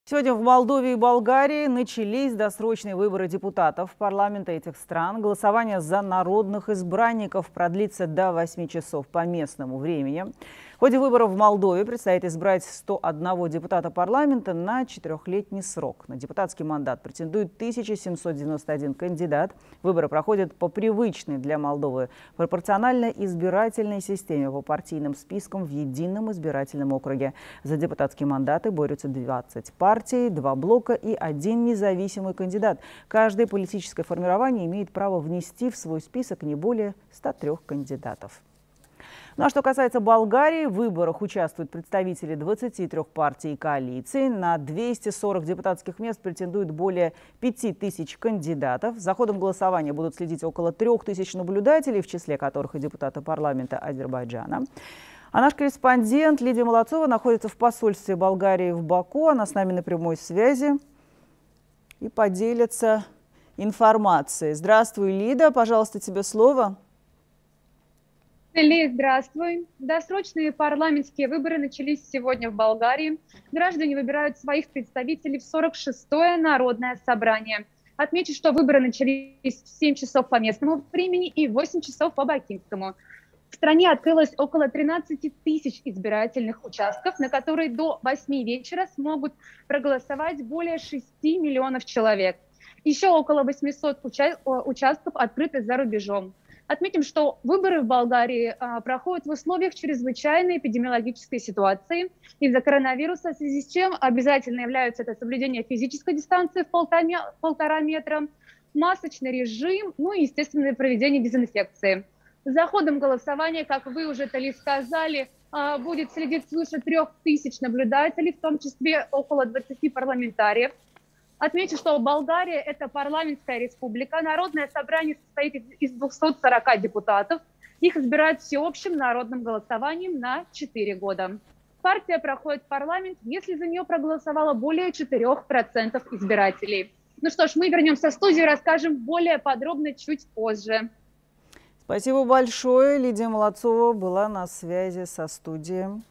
Сегодня в Молдове и Болгарии начались досрочные выборы депутатов парламента этих стран. Голосование за народных избранников продлится до 8 часов по местному времени. В ходе выборов в Молдове предстоит избрать 101 депутата парламента на 4-летний срок. На депутатский мандат претендует 1791 кандидат. Выборы проходят по привычной для Молдовы пропорциональной избирательной системе по партийным спискам в едином избирательном округе. За депутатские мандаты борются 20 партий, 2 блока и 1 независимый кандидат. Каждое политическое формирование имеет право внести в свой список не более 103 кандидатов. Ну а что касается Болгарии, в выборах участвуют представители 23 партий и коалиций. На 240 депутатских мест претендуют более 5000 кандидатов. За ходом голосования будут следить около 3000 наблюдателей, в числе которых и депутаты парламента Азербайджана. А наш корреспондент Лидия Молодцова находится в посольстве Болгарии в Баку. Она с нами на прямой связи и поделится информацией. Здравствуй, Лида. Пожалуйста, тебе слово. Здравствуй. Досрочные парламентские выборы начались сегодня в Болгарии. Граждане выбирают своих представителей в 46-е народное собрание. Отмечу, что выборы начались в 7 часов по местному времени и в 8 часов по бакинскому. В стране открылось около 13 тысяч избирательных участков, на которые до 8 вечера смогут проголосовать более 6 миллионов человек. Еще около 800 участков открыты за рубежом. Отметим, что выборы в Болгарии проходят в условиях чрезвычайной эпидемиологической ситуации из-за коронавируса, в связи с чем обязательно являются это соблюдение физической дистанции в 1,5 метра, масочный режим, ну и, естественно, проведение дезинфекции. За ходом голосования, как вы уже, Тали, сказали, будет следить свыше 3000 наблюдателей, в том числе около 20 парламентариев. Отмечу, что Болгария – это парламентская республика. Народное собрание состоит из 240 депутатов. Их избирают всеобщим народным голосованием на 4 года. Партия проходит в парламент, если за нее проголосовало более 4% избирателей. Ну что ж, мы вернемся в студию и расскажем более подробно чуть позже. Спасибо большое. Лидия Молодцова была на связи со студией.